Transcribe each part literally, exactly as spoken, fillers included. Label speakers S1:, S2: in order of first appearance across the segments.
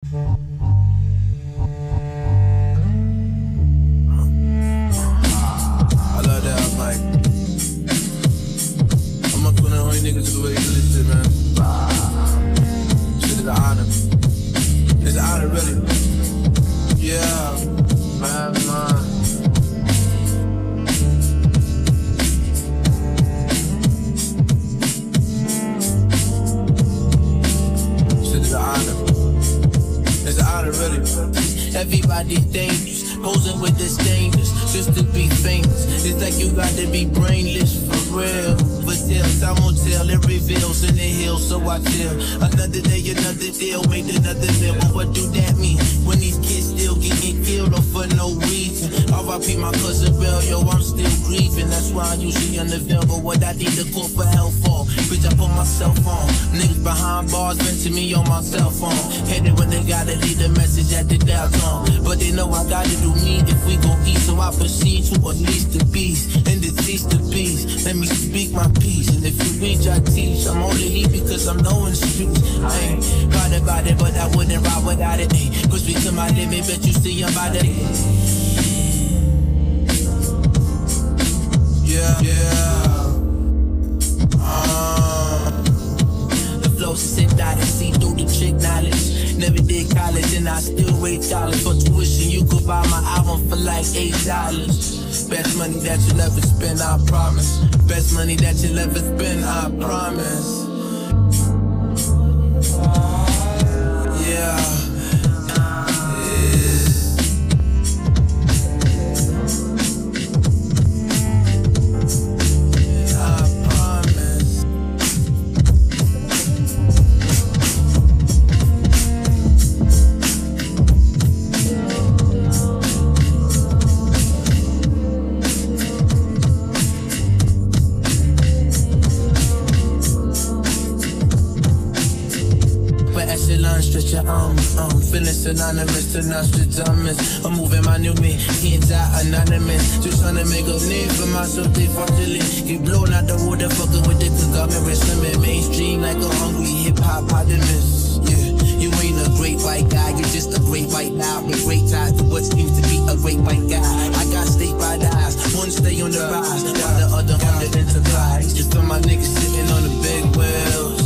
S1: I love that, I'm like, I'm up on the honey niggas to the way you do this shit, man. Shit is an honor. It's an honor, really. Yeah, man, man. Shit is an honor. It's an honor, really.
S2: Everybody's dangerous, posing with disdainers, just to be famous. It's like you got to be brainless for real. But tell, time will tell, it reveals in the hills, so I chill. Another day, another deal, made another meal. But what do that mean? When these kids still getting killed or for no reason. R I P my cousin Bill, yo, I'm still grieving. That's why I'm usually unavailable. What I need to call for help for? Bitch, I put myself on. Niggas behind bars venting me on my cell phone. Hate it when they gotta leave the message at the dial tone. But they know I gotta do me if we gon' eat. So I proceed to unleash the beast and decease the beast. Let me speak my peace. And if you reach, I teach. I'm only heat because I'm knowing the streets. I ain't proud about it, but I wouldn't ride without it. Ay, push me to my limit, bet you see I'm about it.
S1: Yeah, yeah. Uh.
S2: The flow sit down and see through the trick knowledge. Never did college and I still wait dollars for tuition. You could buy my album for like eight dollars. Best money that you'll ever spend, I promise. Best money that you'll ever spend, I promise. Yeah. Stretch your arms, um, feeling synonymous to Nostradamus. I'm moving my new me, hands out anonymous. Just trying to make a name for myself, they fucking get blown out the water, fucking with the conglomerate. Swimming mainstream like a hungry hip-hop-potamus. Yeah, you ain't a great white guy, you're just a great white now. With great ties to what seems to be a great white guy. I got state by the eyes, one stay on the rise, while the other on the enterprise. Just for my niggas sitting on the big wheels.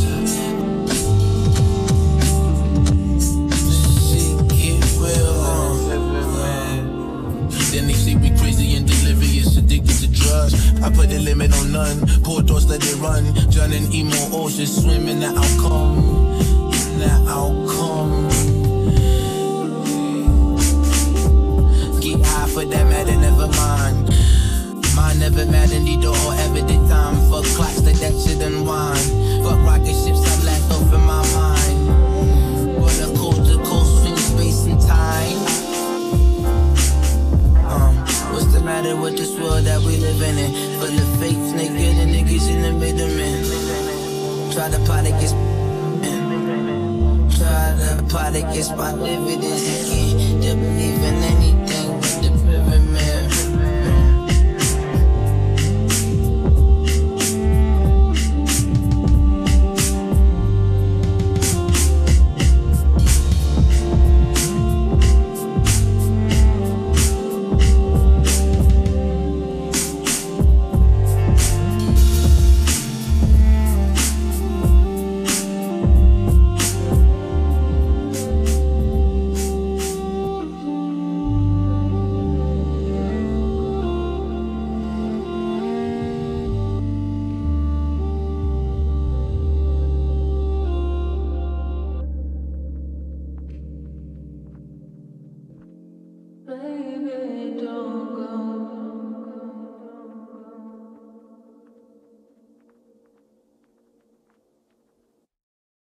S2: Then they say we crazy and delirious, addicted to drugs. I put a limit on none, poor thoughts let it run. Drowning emo oceans, swimming the outcome, the outcome. Get high for that matter, never mind. Mine never matter, need all evident time. Fuck clocks, let that shit unwind. Fuck rocket ships, I laugh over my mind. What a coast to coast, between space and time. What's the matter with this world that we living in? Full of fakes, naked and niggas in the middle, man. Try to plot against Try to plot against my dividends again. They believe in anything.